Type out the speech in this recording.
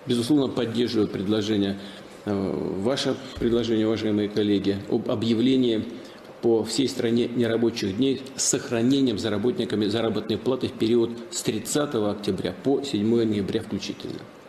безусловно, поддерживаю ваше предложение, уважаемые коллеги, об объявлении по всей стране нерабочих дней с сохранением за работниками заработной платы в период с 30 октября по 7 ноября включительно.